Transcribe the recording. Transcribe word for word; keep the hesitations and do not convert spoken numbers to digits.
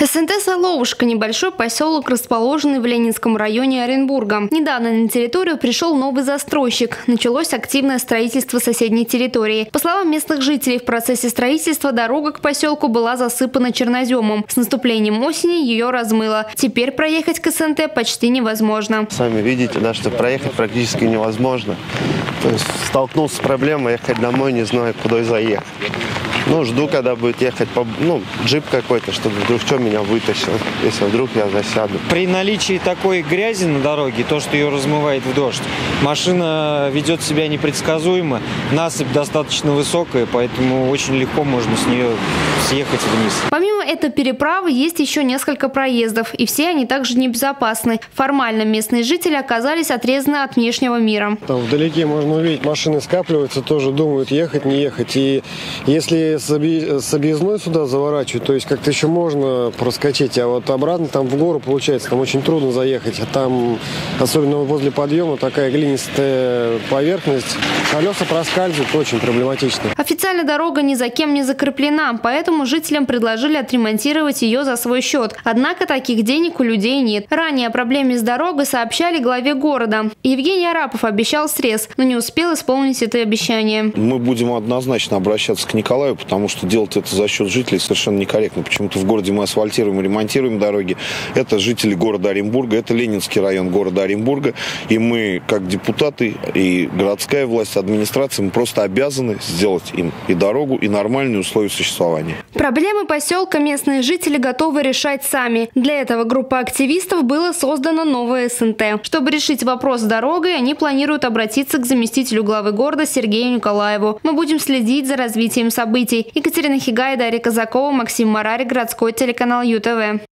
СНТ Соловушка – небольшой поселок, расположенный в Ленинском районе Оренбурга. Недавно на территорию пришел новый застройщик. Началось активное строительство соседней территории. По словам местных жителей, в процессе строительства дорога к поселку была засыпана черноземом. С наступлением осени ее размыло. Теперь проехать к СНТ почти невозможно. Сами видите, да, что проехать практически невозможно. То есть столкнулся с проблемой ехать домой, не знаю, куда заехать. Ну, жду, когда будет ехать по, ну, джип какой-то, чтобы вдруг что меня вытащил, если вдруг я засяду. При наличии такой грязи на дороге, то, что ее размывает в дождь, машина ведет себя непредсказуемо, насыпь достаточно высокая, поэтому очень легко можно с нее съехать вниз. Помимо этой переправы есть еще несколько проездов, и все они также небезопасны. Формально местные жители оказались отрезаны от внешнего мира. Там вдалеке можно увидеть, машины скапливаются, тоже думают, ехать, не ехать. И если с объездной сюда заворачивать, то есть как-то еще можно проскочить, а вот обратно там в гору, получается, там очень трудно заехать. А там, особенно возле подъема, такая глинистая поверхность, колеса проскальзывают, очень проблематично. Официально дорога ни за кем не закреплена, поэтому жителям предложили отремонтировать ее за свой счет. Однако таких денег у людей нет. Ранее о проблеме с дорогой сообщали главе города. Евгений Арапов обещал срез, но не успел исполнить это обещание. Мы будем однозначно обращаться к Николаю, потому что делать это за счет жителей совершенно некорректно. Почему-то в городе мы асфальтируем и ремонтируем дороги. Это жители города Оренбурга, это Ленинский район города Оренбурга. И мы, как депутаты и городская власть, администрация, мы просто обязаны сделать им и дорогу, и нормальные условия существования. Проблемы поселка местные жители готовы решать сами. Для этого группа активистов была создана новая СНТ. Чтобы решить вопрос с дорогой, они планируют обратиться к заместителю главы города Сергею Николаеву. Мы будем следить за развитием событий. Екатерина Хигай, Дарья Казакова, Максим Марари, городской телеканал ЮТВ.